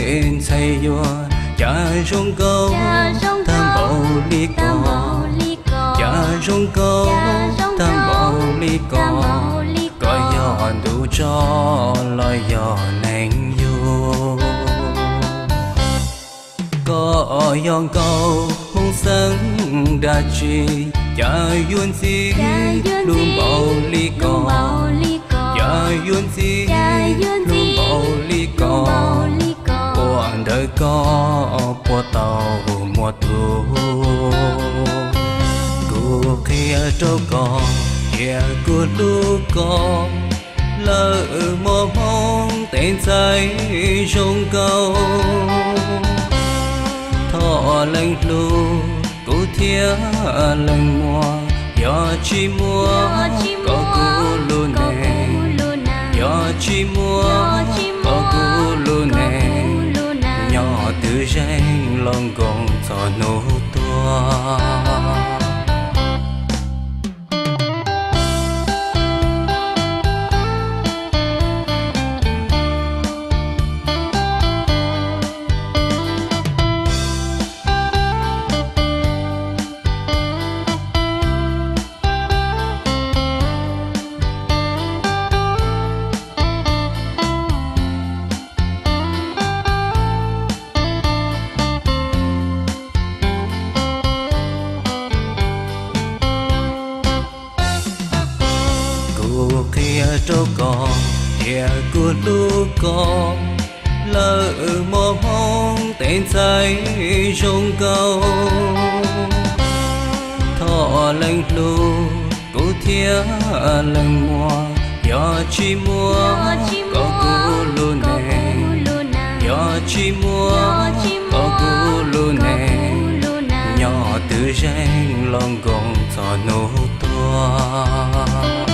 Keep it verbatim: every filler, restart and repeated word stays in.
say vua cha rong câu tam bầu ly cò cha rong câu tam bầu ly cò coi gió đủ cho lời gió nành vô có giông câu mong sáng đã chi cha yuan si luôn bầu ly cò cha yuan si luôn bầu ly cò cuộc đời có qua tàu mùa thu cuộc kia trâu cò kia của lũ cò lỡ mơ mong tên say rong câu thọ lệnh lu cố thia lệnh mùa gió chi mùa có cú lu nè gió chi mùa có cú lu nè nhỏ từ danh lòng gồng cho nô tua kia trâu cò kia của lũ cò lỡ mơ mong tên say rong câu thọ lệnh lu cố thia lệnh mùa gió chi mùa có cú lu nè gió chi mùa có cú lu nè nhỏ từ danh lòng gồng cho nô tua